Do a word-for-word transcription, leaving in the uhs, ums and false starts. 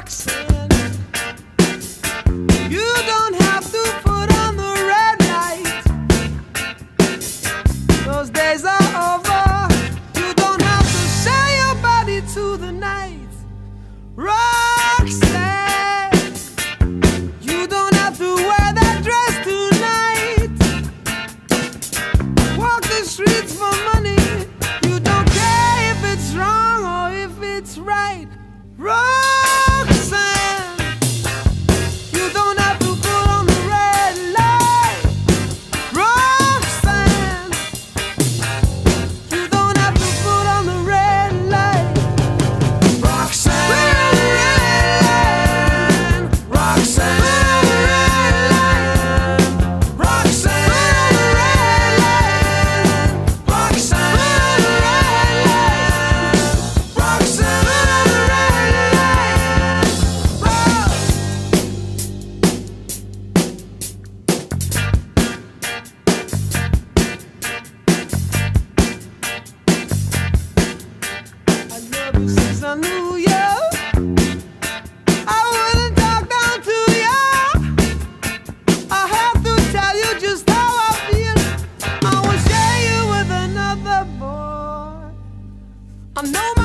Roxanne, you don't have to put on the red light. Those days are over. You don't have to sell your body to the night. Roxanne, you don't have to wear that dress tonight. Walk the streets for money. You don't care if it's wrong or if it's right. Roxanne, you don't have to put on the red light. Roxanne, you don't have to put on the red light. Roxanne, Roxanne, Roxanne, Roxanne, since I knew you, I wouldn't talk down to you. I have to tell you just how I feel. I will share you with another boy. I know